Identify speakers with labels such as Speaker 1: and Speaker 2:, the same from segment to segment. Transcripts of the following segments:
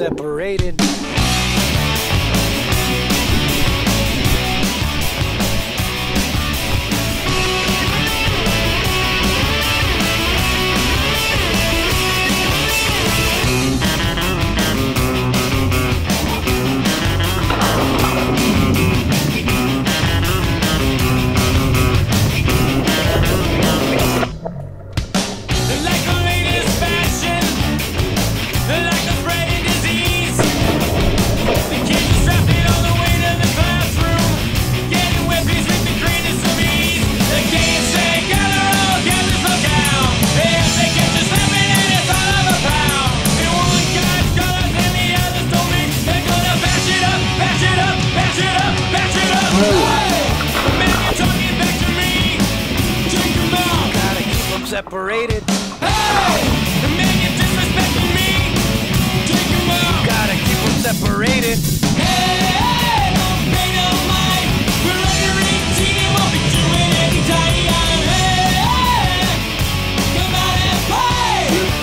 Speaker 1: separated. Separated.
Speaker 2: Hey! The man you're disrespecting me. Take him out.
Speaker 1: Gotta keep them separated.
Speaker 2: Hey! Don't pay no mind. We're under 18 and won't be doing any time. Hey! Come out and play.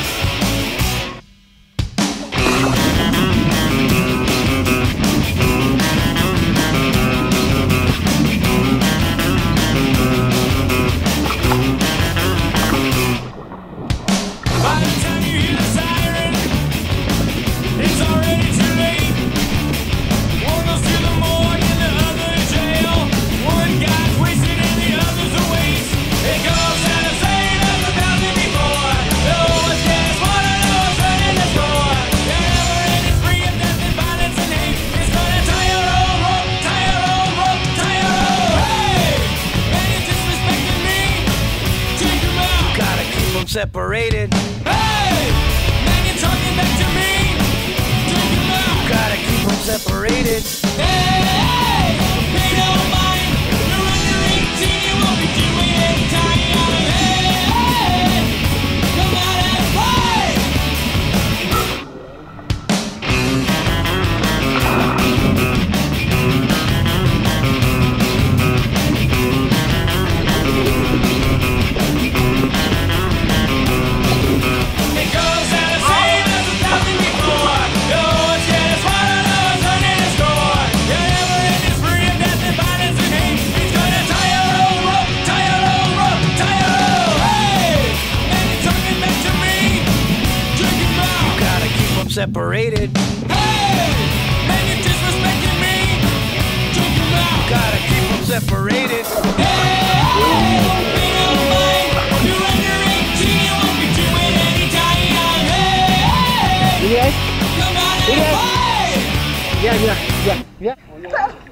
Speaker 2: By the time you hear the siren, it's already too late. One goes to the morgue and the other to jail. One guy's wasted and the other's a waste. It goes out of saying as 1,000 before. No one's gas, water, no one's running the store. Never ending spree of death and violence and hate. It's gonna tie your own rope, tie your own rope, tie your own. Hey! Man, you're disrespecting me. Take him out.
Speaker 1: Gotta keep them separated.
Speaker 2: Hey! Man, you're talking back to me. Take him out.
Speaker 1: Gotta keep them separated.
Speaker 2: Hey! Pay no mind. You're under 18. You won't be doing any time. Hey! Come out and play. It goes out of saying as 1,000 before. No one's getting swallowed, no one's running the store. You're never ending spree of death and violence and hate. He's gonna tie your own rope, tie your own rope, tie your own. Hey! And you're talking back to me. Drink him out.
Speaker 1: Gotta keep them separated.
Speaker 2: Hey! Man, you're disrespecting me. Drink him out.
Speaker 1: Gotta keep them separated.
Speaker 2: Hey! Pay no mind. You're under 18. You won't be doing any time. Hey!
Speaker 3: Ini guys,
Speaker 2: Come out and
Speaker 3: Yes.
Speaker 2: play.
Speaker 3: ya.